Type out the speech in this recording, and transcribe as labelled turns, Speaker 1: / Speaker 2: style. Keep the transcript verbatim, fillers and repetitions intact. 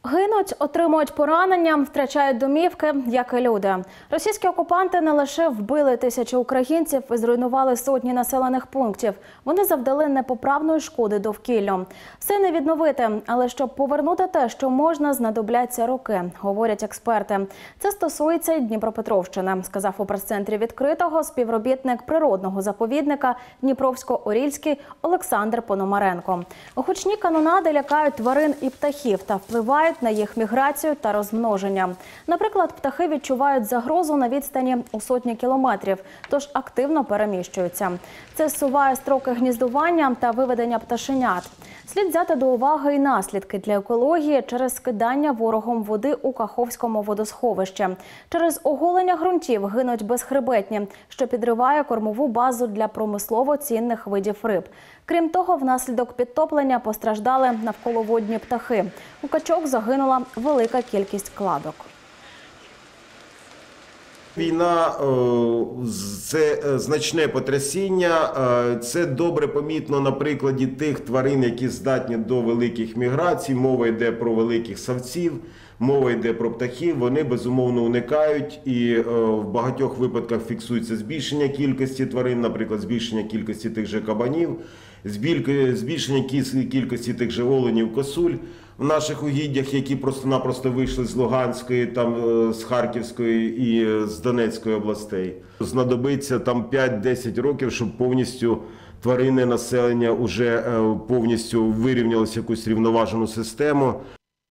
Speaker 1: Гинуть, отримують поранення, втрачають домівки, як і люди. Російські окупанти не лише вбили тисячі українців і зруйнували сотні населених пунктів. Вони завдали непоправної шкоди довкіллю. Все не відновити, але щоб повернути те, що можна, знадобляться роки, говорять експерти. Це стосується і Дніпропетровщини, сказав у прес-центрі відкритого співробітник природного заповідника Дніпровсько-Орільський Олександр Пономаренко. Гучні канонади лякають тварин і птахів та впливають на їх міграцію та розмноження. Наприклад, птахи відчувають загрозу на відстані у сотні кілометрів, тож активно переміщуються. Це зсуває строки гніздування та виведення пташенят. Слід взяти до уваги і наслідки для екології через скидання ворогом води у Каховському водосховищі. Через оголення ґрунтів гинуть безхребетні, що підриває кормову базу для промислово цінних видів риб. Крім того, внаслідок підтоплення постраждали навколоводні птахи. У качок загинула велика кількість кладок.
Speaker 2: Війна – це значне потрясіння. Це добре помітно на прикладі тих тварин, які здатні до великих міграцій. Мова йде про великих савців, мова йде про птахів. Вони, безумовно, уникають і в багатьох випадках фіксується збільшення кількості тварин, наприклад, збільшення кількості тих же кабанів, збільшення кількості тих же оленів, косуль в наших угіддях, які просто-напросто вийшли з Луганської, там, з Харківської і з Донецької областей. Знадобиться там п'ять-десять років, щоб повністю тваринне населення вже повністю вирівнялося в якусь рівноважену систему.